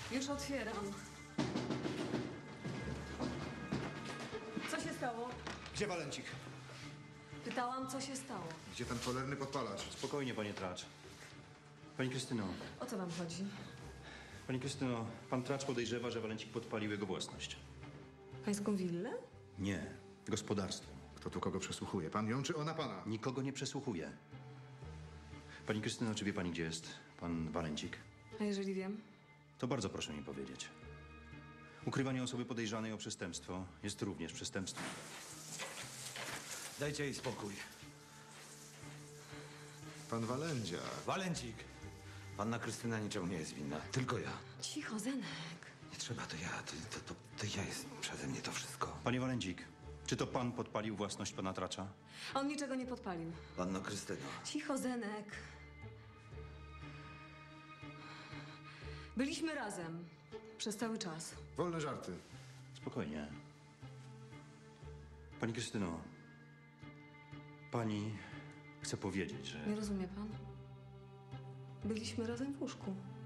Już otwieram. Co się stało? Gdzie Walencik? Pytałam, co się stało. Gdzie ten cholerny podpalacz? Spokojnie, panie Tracz. Pani Krystyno, O co wam chodzi? pani Krystyno, pan Tracz podejrzewa, że Walencik podpalił jego własność. Pańską willę? Nie, gospodarstwo. Kto tu kogo przesłuchuje? Pan ją czy ona pana? Nikogo nie przesłuchuje. Pani Krystyno, czy wie pani, gdzie jest pan Walencik? A jeżeli wiem? To bardzo proszę mi powiedzieć. Ukrywanie osoby podejrzanej o przestępstwo jest również przestępstwem. Dajcie jej spokój. Pan Walędzia. Walencik! Panna Krystyna niczemu nie jest winna. Tylko ja. Cicho, Zenek. Nie trzeba, to ja. To ja jest przeze mnie to wszystko. Panie Walencik, czy to pan podpalił własność pana Tracza? On niczego nie podpalił. Panno Krystyno. Cicho, Zenek. Byliśmy razem. Przez cały czas. Wolne żarty. Spokojnie. Pani Krystyno, pani chce powiedzieć, że... Nie rozumie pan? Byliśmy razem w łóżku.